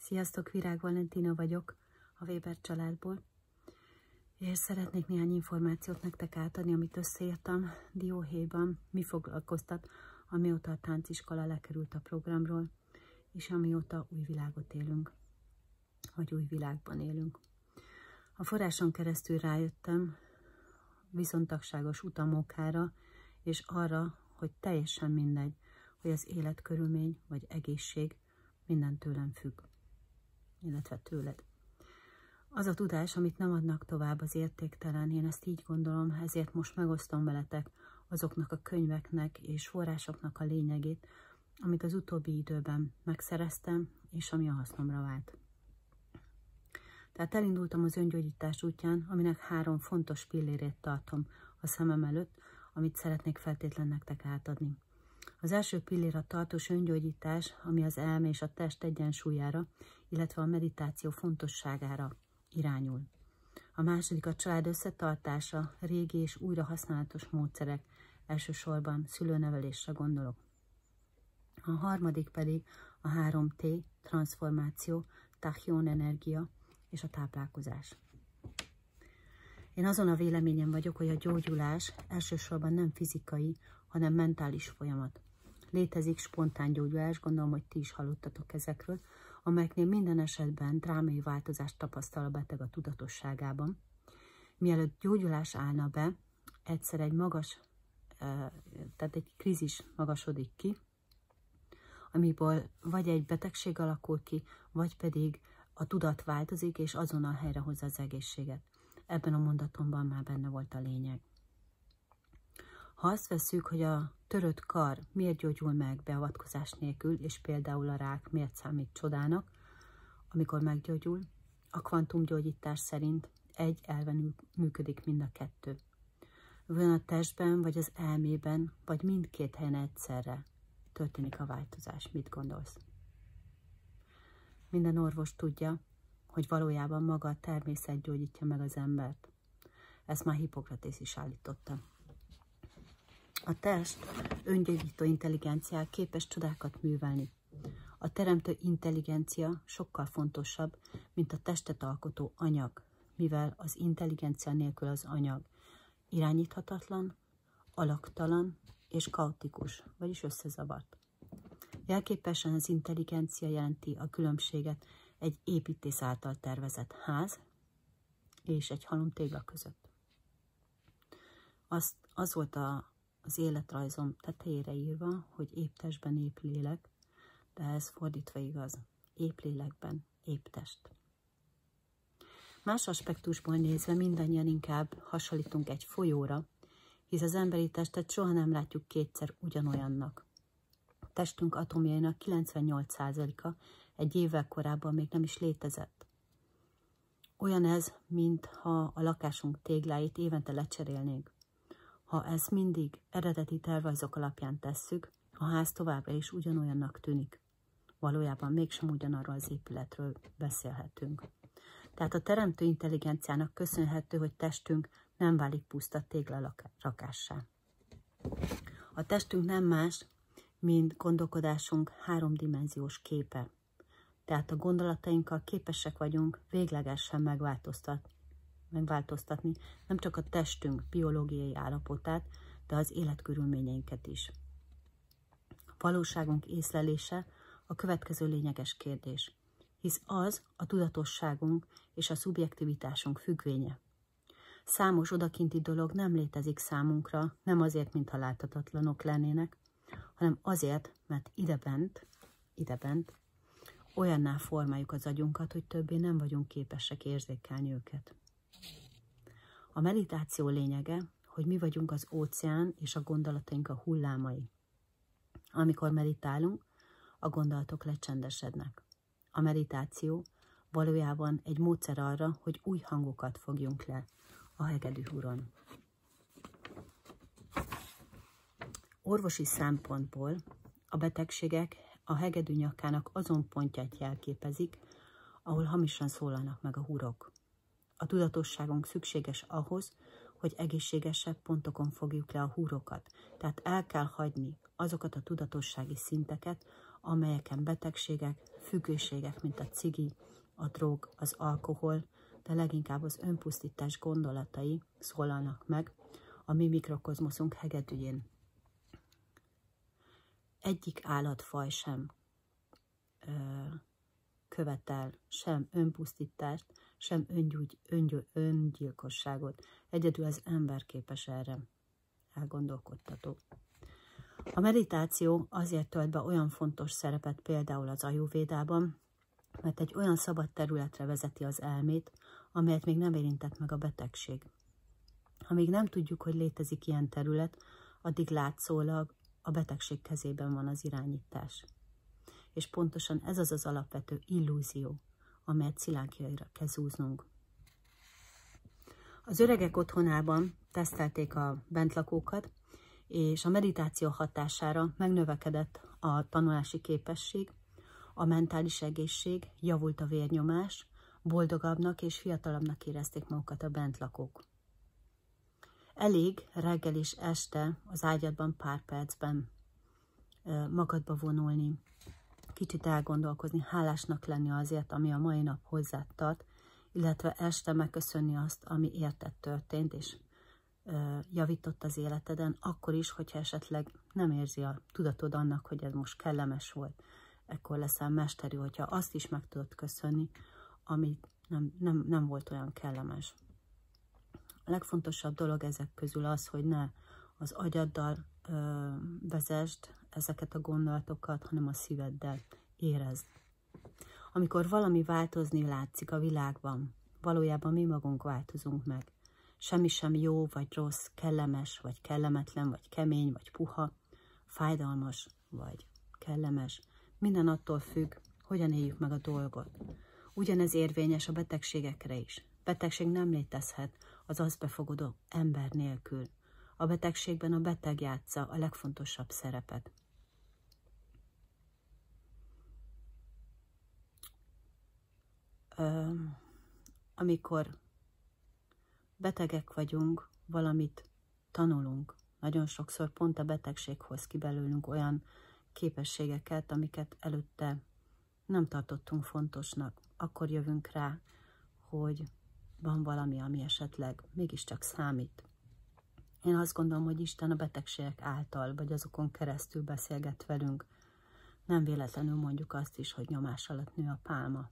Sziasztok, Virág Valentina vagyok a Weber családból, és szeretnék néhány információt nektek átadni, amit összeírtam dióhéjban, mi foglalkoztat, amióta a tánciskola lekerült a programról, és amióta új világot élünk, vagy új világban élünk. A forráson keresztül rájöttem viszontagságos utamókára, és arra, hogy teljesen mindegy, hogy az életkörülmény vagy egészség minden tőlem függ, illetve tőled. Az a tudás, amit nem adnak tovább, az értéktelen, én ezt így gondolom, ezért most megosztom veletek azoknak a könyveknek és forrásoknak a lényegét, amit az utóbbi időben megszereztem, és ami a hasznomra vált. Tehát elindultam az öngyógyítás útján, aminek 3 fontos pillérét tartom a szemem előtt, amit szeretnék feltétlenül nektek átadni. Az első pillér a tartós öngyógyítás, ami az elme és a test egyensúlyára, illetve a meditáció fontosságára irányul. A második a család összetartása, régi és újra használatos módszerek, elsősorban szülőnevelésre gondolok. A harmadik pedig a 3T, transformáció, tachyon energia és a táplálkozás. Én azon a véleményen vagyok, hogy a gyógyulás elsősorban nem fizikai, hanem mentális folyamat. Létezik spontán gyógyulás, gondolom, hogy ti is hallottatok ezekről, amelyeknél minden esetben drámai változást tapasztal a beteg a tudatosságában. Mielőtt gyógyulás állna be, egyszer egy tehát egy krízis magasodik ki, amiből vagy egy betegség alakul ki, vagy pedig a tudat változik, és azonnal helyrehozza az egészséget. Ebben a mondatomban már benne volt a lényeg. Ha azt vesszük, hogy a törött kar miért gyógyul meg beavatkozás nélkül, és például a rák miért számít csodának, amikor meggyógyul, a kvantumgyógyítás szerint egy elven működik mind a 2. Vajon a testben, vagy az elmében, vagy mindkét helyen egyszerre történik a változás. Mit gondolsz? Minden orvos tudja, hogy valójában maga a természet gyógyítja meg az embert. Ezt már Hippokratész is állította. A test öngyógyító intelligenciával képes csodákat művelni. A teremtő intelligencia sokkal fontosabb, mint a testet alkotó anyag, mivel az intelligencia nélkül az anyag irányíthatatlan, alaktalan és kaotikus, vagyis összezavart. Jelképesen az intelligencia jelenti a különbséget egy építész által tervezett ház és egy halom tégla között. Az volt az életrajzom tetejére írva, hogy épp testben épp lélek, de ez fordítva igaz, épp lélekben épp test. Más aspektusból nézve mindannyian inkább hasonlítunk egy folyóra, hisz az emberi testet soha nem látjuk kétszer ugyanolyannak. A testünk atomjainak 98%-a egy évvel korábban még nem is létezett. Olyan ez, mintha a lakásunk tégláit évente lecserélnénk. Ha ezt mindig eredeti tervrajzok alapján tesszük, a ház továbbra is ugyanolyannak tűnik. Valójában mégsem ugyanarról az épületről beszélhetünk. Tehát a teremtő intelligenciának köszönhető, hogy testünk nem válik puszta téglarakássá. A testünk nem más, mint gondolkodásunk 3-dimenziós képe. Tehát a gondolatainkkal képesek vagyunk véglegesen megváltoztatni nem csak a testünk biológiai állapotát, de az életkörülményeinket is. A valóságunk észlelése a következő lényeges kérdés, hisz az a tudatosságunk és a szubjektivitásunk függvénye. Számos odakinti dolog nem létezik számunkra, nem azért, mintha láthatatlanok lennének, hanem azért, mert idebent olyanná formáljuk az agyunkat, hogy többé nem vagyunk képesek érzékelni őket. A meditáció lényege, hogy mi vagyunk az óceán és a gondolataink a hullámai. Amikor meditálunk, a gondolatok lecsendesednek. A meditáció valójában egy módszer arra, hogy új hangokat fogjunk le a hegedűhuron. Orvosi szempontból a betegségek a hegedű nyakának azon pontját jelképezik, ahol hamisan szólalnak meg a hurok. A tudatosságunk szükséges ahhoz, hogy egészségesebb pontokon fogjuk le a húrokat, tehát el kell hagyni azokat a tudatossági szinteket, amelyeken betegségek, függőségek, mint a cigi, a drog, az alkohol, de leginkább az önpusztítás gondolatai szólalnak meg a mi mikrokozmoszunk hegedűjén. Egyik állatfaj sem követel sem önpusztítást, sem öngyilkosságot. Egyedül az ember képes erre. Elgondolkodtató. A meditáció azért tölt be olyan fontos szerepet például az ajurvédában, mert egy olyan szabad területre vezeti az elmét, amelyet még nem érintett meg a betegség. Amíg nem tudjuk, hogy létezik ilyen terület, addig látszólag a betegség kezében van az irányítás. És pontosan ez az az alapvető illúzió, amelyet szilánkjaira kell zúznunk. Az öregek otthonában tesztelték a bentlakókat, és a meditáció hatására megnövekedett a tanulási képesség, a mentális egészség, javult a vérnyomás, boldogabbnak és fiatalabbnak érezték magukat a bentlakók. Elég reggel és este az ágyadban pár percben magadba vonulni, kicsit elgondolkozni, hálásnak lenni azért, ami a mai nap hozzád tart, illetve este megköszönni azt, ami érted történt, és javított az életeden, akkor is, hogyha esetleg nem érzi a tudatod annak, hogy ez most kellemes volt. Ekkor leszel mesterű, hogyha azt is meg tudod köszönni, ami nem volt olyan kellemes. A legfontosabb dolog ezek közül az, hogy ne az agyaddal vezesd ezeket a gondolatokat, hanem a szíveddel érezd. Amikor valami változni látszik a világban, valójában mi magunk változunk meg. Semmi sem jó vagy rossz, kellemes vagy kellemetlen, vagy kemény vagy puha, fájdalmas vagy kellemes. Minden attól függ, hogyan éljük meg a dolgot. Ugyanez érvényes a betegségekre is. Betegség nem létezhet az azt befogadó ember nélkül. A betegségben a beteg játsza a legfontosabb szerepet. Amikor betegek vagyunk, valamit tanulunk. Nagyon sokszor pont a betegség hoz ki belőlünk olyan képességeket, amiket előtte nem tartottunk fontosnak. Akkor jövünk rá, hogy van valami, ami esetleg mégiscsak számít. Én azt gondolom, hogy Isten a betegségek által, vagy azokon keresztül beszélget velünk. Nem véletlenül mondjuk azt is, hogy nyomás alatt nő a pálma.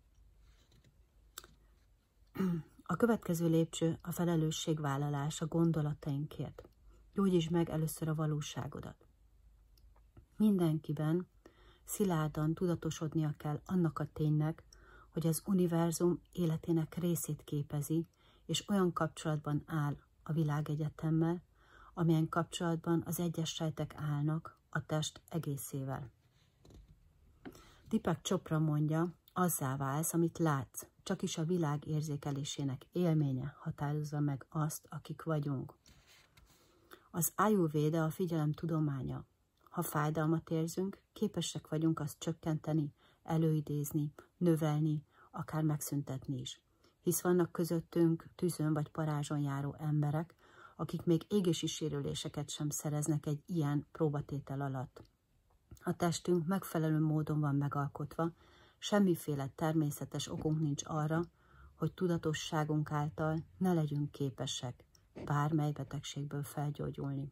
A következő lépcső a felelősségvállalás a gondolatainkért. Gyógyítsd meg először a valóságodat. Mindenkiben szilárdan tudatosodnia kell annak a ténynek, hogy az univerzum életének részét képezi, és olyan kapcsolatban áll a világegyetemmel, amilyen kapcsolatban az egyes sejtek állnak a test egészével. Deepak Chopra mondja, azzá válsz, amit látsz, csak is a világ érzékelésének élménye határozza meg azt, akik vagyunk. Az Ayurvéda a figyelem tudománya. Ha fájdalmat érzünk, képesek vagyunk azt csökkenteni, előidézni, növelni, akár megszüntetni is. Hisz vannak közöttünk tűzön vagy parázson járó emberek, akik még égési sérüléseket sem szereznek egy ilyen próbatétel alatt. A testünk megfelelő módon van megalkotva, semmiféle természetes okunk nincs arra, hogy tudatosságunk által ne legyünk képesek bármely betegségből felgyógyulni.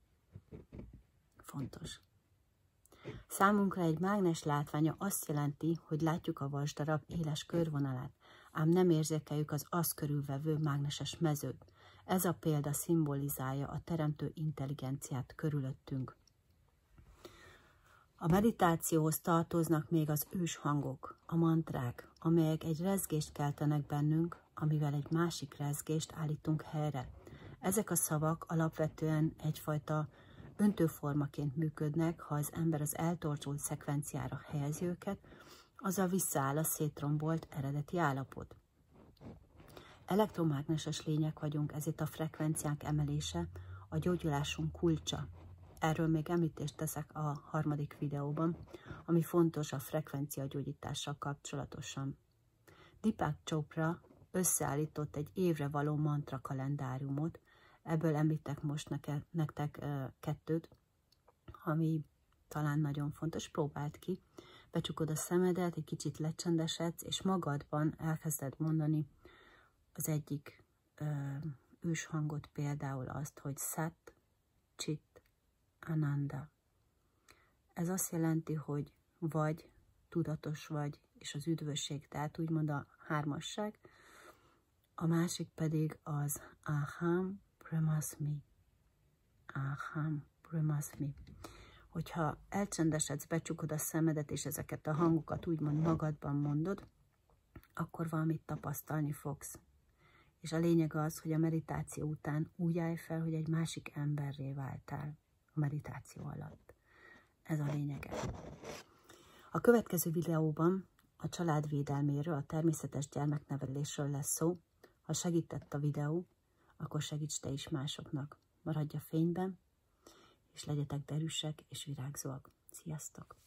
Fontos. Számunkra egy mágnes látványa azt jelenti, hogy látjuk a vasdarab éles körvonalát, ám nem érzékeljük az azt körülvevő mágneses mezőt. Ez a példa szimbolizálja a teremtő intelligenciát körülöttünk. A meditációhoz tartoznak még az őshangok, a mantrák, amelyek egy rezgést keltenek bennünk, amivel egy másik rezgést állítunk helyre. Ezek a szavak alapvetően egyfajta öntőformaként működnek, ha az ember az eltorzsult szekvenciára helyezi őket, azzal visszaáll a szétrombolt eredeti állapot. Elektromágneses lények vagyunk, ezért a frekvenciánk emelése a gyógyulásunk kulcsa. Erről még említést teszek a harmadik videóban, ami fontos a frekvenciagyógyítással kapcsolatosan. Deepak Chopra összeállított egy évre való mantra kalendáriumot, ebből említek most nektek kettőt, ami talán nagyon fontos, próbáld ki, becsukod a szemedet, egy kicsit lecsendesedsz, és magadban elkezded mondani az egyik őshangot, például azt, hogy Sat, Chit, Ananda. Ez azt jelenti, hogy vagy, tudatos vagy, és az üdvösség, tehát úgymond a hármasság. A másik pedig az Aham Brahmasmi. Aham Brahmasmi. Hogyha elcsendesedsz, becsukod a szemedet, és ezeket a hangokat úgymond magadban mondod, akkor valamit tapasztalni fogsz. És a lényeg az, hogy a meditáció után úgy állj fel, hogy egy másik emberré váltál a meditáció alatt. Ez a lényege. A következő videóban a család védelméről, a természetes gyermeknevelésről lesz szó. Ha segített a videó, akkor segíts te is másoknak. Maradj a fényben, és legyetek derűsek és virágzóak. Sziasztok!